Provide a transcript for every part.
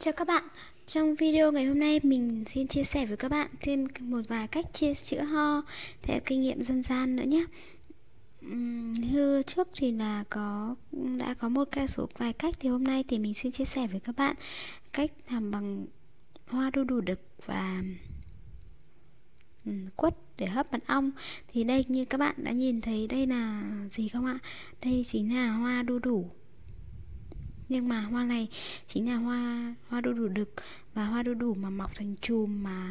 Chào các bạn, trong video ngày hôm nay mình xin chia sẻ với các bạn thêm một vài cách chữa ho theo kinh nghiệm dân gian nữa nhé. Như trước thì là đã có một vài cách, thì hôm nay thì mình xin chia sẻ với các bạn cách làm bằng hoa đu đủ đực và quất để hấp mật ong. Thì đây, như các bạn đã nhìn thấy đây là gì không ạ? Đây chính là hoa đu đủ. Nhưng mà hoa này chính là hoa đu đủ đực, và hoa đu đủ mà mọc thành chùm mà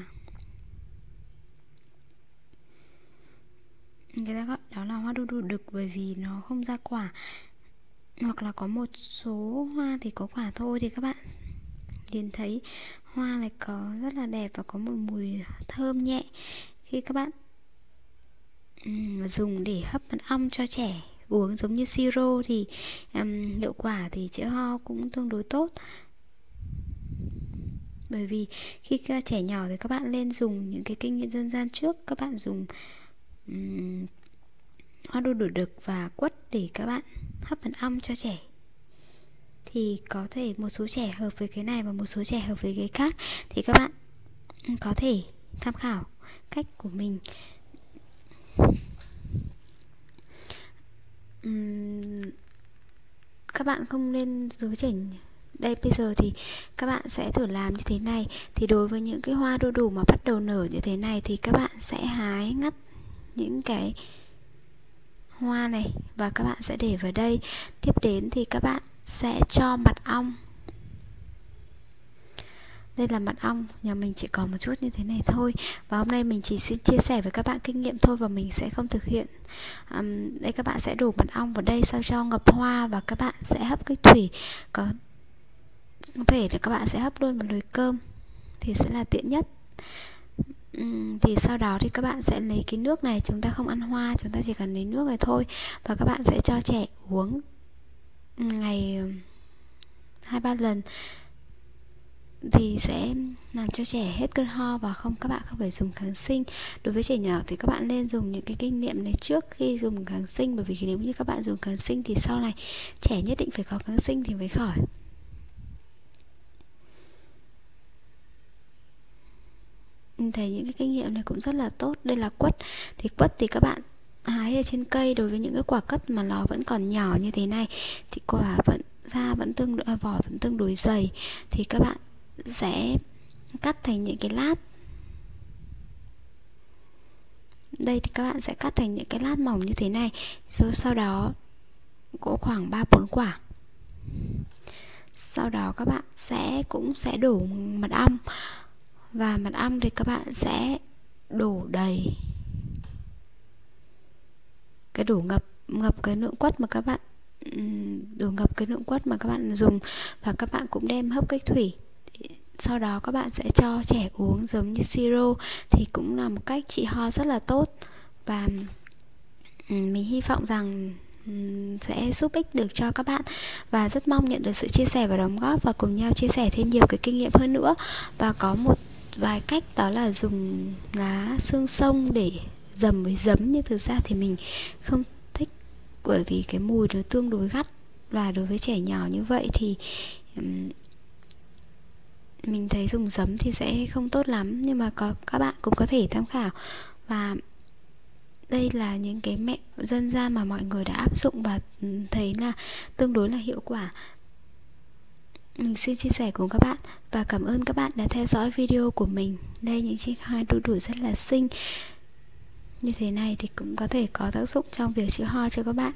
người ta gọi đó là hoa đu đủ đực, bởi vì nó không ra quả, hoặc là có một số hoa thì có quả thôi. Thì các bạn nhìn thấy hoa này có rất là đẹp và có một mùi thơm nhẹ. Khi các bạn dùng để hấp mật ong cho trẻ uống giống như siro thì hiệu quả thì chữa ho cũng tương đối tốt. Bởi vì khi các trẻ nhỏ thì các bạn nên dùng những cái kinh nghiệm dân gian trước. Các bạn dùng hoa đu đủ đực và quất để các bạn hấp mật ong cho trẻ. Thì có thể một số trẻ hợp với cái này và một số trẻ hợp với cái khác, thì các bạn có thể tham khảo cách của mình. Các bạn không nên dối chỉnh. Đây, bây giờ thì các bạn sẽ thử làm như thế này. Thì đối với những cái hoa đu đủ mà bắt đầu nở như thế này thì các bạn sẽ hái ngắt những cái hoa này và các bạn sẽ để vào đây. Tiếp đến thì các bạn sẽ cho mật ong. Đây là mật ong, nhà mình chỉ có một chút như thế này thôi. Và hôm nay mình chỉ xin chia sẻ với các bạn kinh nghiệm thôi, và mình sẽ không thực hiện. Đây, các bạn sẽ đổ mật ong vào đây, sau cho ngập hoa, và các bạn sẽ hấp cái thủy. Có thể là các bạn sẽ hấp luôn một nồi cơm thì sẽ là tiện nhất. Thì sau đó thì các bạn sẽ lấy cái nước này, chúng ta không ăn hoa, chúng ta chỉ cần lấy nước này thôi. Và các bạn sẽ cho trẻ uống ngày 2-3 lần thì sẽ làm cho trẻ hết cơn ho, và các bạn không phải dùng kháng sinh. Đối với trẻ nhỏ thì các bạn nên dùng những cái kinh nghiệm này trước khi dùng kháng sinh, bởi vì nếu như các bạn dùng kháng sinh thì sau này trẻ nhất định phải có kháng sinh thì mới khỏi. Mình thấy những cái kinh nghiệm này cũng rất là tốt. Đây là quất. Thì quất thì các bạn hái ở trên cây. Đối với những cái quả quất mà nó vẫn còn nhỏ như thế này thì vỏ vẫn tương đối dày, thì các bạn sẽ cắt thành những cái lát. Đây thì các bạn sẽ cắt thành những cái lát mỏng như thế này. Rồi sau đó có khoảng 3-4 quả. Sau đó các bạn cũng sẽ đổ mật ong. Và mật ong thì các bạn sẽ đổ đầy. Cái đổ ngập cái lượng quất mà các bạn dùng, và các bạn cũng đem hấp cách thủy. Sau đó các bạn sẽ cho trẻ uống giống như siro, thì cũng là một cách trị ho rất là tốt. Và mình hy vọng rằng sẽ giúp ích được cho các bạn, và rất mong nhận được sự chia sẻ và đóng góp, và cùng nhau chia sẻ thêm nhiều cái kinh nghiệm hơn nữa. Và có một vài cách, đó là dùng lá xương sông để dầm với giấm, nhưng thực ra thì mình không thích, bởi vì cái mùi nó tương đối gắt, và đối với trẻ nhỏ như vậy thì mình thấy dùng giấm thì sẽ không tốt lắm. Nhưng mà các bạn cũng có thể tham khảo. Và đây là những cái mẹo dân gian mà mọi người đã áp dụng và thấy là tương đối là hiệu quả. Mình xin chia sẻ cùng các bạn, và cảm ơn các bạn đã theo dõi video của mình. Đây, những chiếc hoa đu đủ rất là xinh như thế này thì cũng có thể có tác dụng trong việc chữa ho cho các bạn.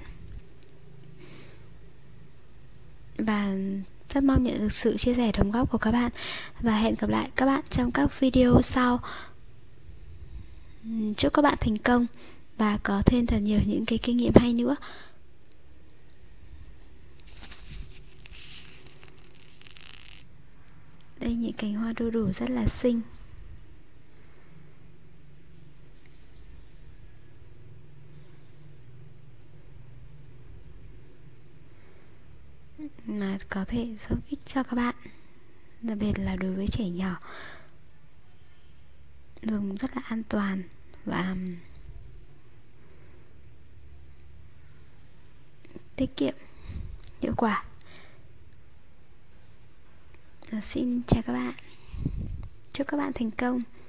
Và rất mong nhận được sự chia sẻ đóng góp của các bạn, và hẹn gặp lại các bạn trong các video sau. Chúc các bạn thành công và có thêm thật nhiều những cái kinh nghiệm hay nữa. Đây, những cành hoa đu đủ rất là xinh. Mà có thể giúp ích cho các bạn, đặc biệt là đối với trẻ nhỏ. Dùng rất là an toàn và tiết kiệm, hiệu quả. Xin chào các bạn, chúc các bạn thành công.